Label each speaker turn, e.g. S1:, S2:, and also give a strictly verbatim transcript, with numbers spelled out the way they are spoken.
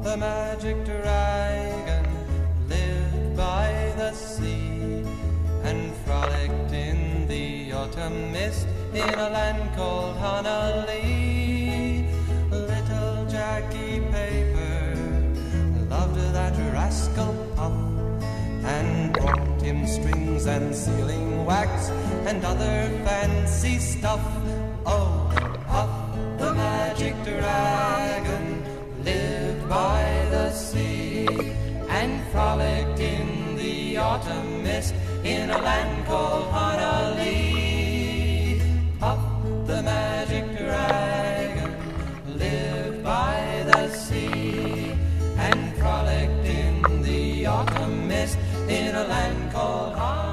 S1: the magic dragon lived by the sea and frolicked in the autumn mist in a land called Honolulu. Little Jackie Paper loved that rascal Puff and brought him strings and sealing wax and other fancy stuff. Oh, Puff, the magic dragon, lived by the sea and frolicked in the autumn mist in a land called Honolulu. Puff, the magic dragon, lived by the sea and frolicked in the autumn mist in a land called Honolulu.